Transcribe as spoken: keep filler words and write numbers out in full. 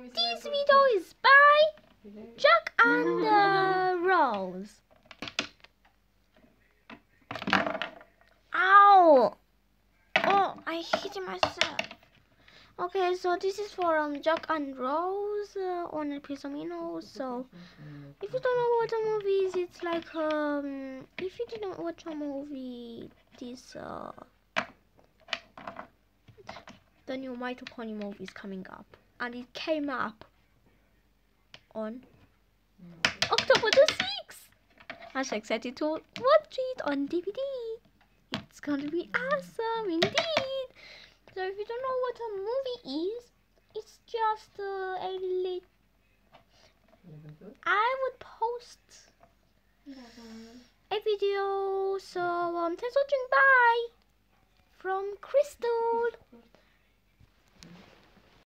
This video is by Jack and uh, Rose. Ow! Oh, I hit myself. Okay, so this is for um Jack and Rose uh, on El Pisomino. So if you don't know what a movie is, it's like um if you didn't watch a movie, this uh the new My Little Pony movie is coming up, and it came up on October the sixth. I'm so excited to watch it on D V D. It's gonna be awesome indeed. So if you don't know what a movie is, it's just uh, a lit. I would post a video. So um, thanks for watching. Bye from Crystal.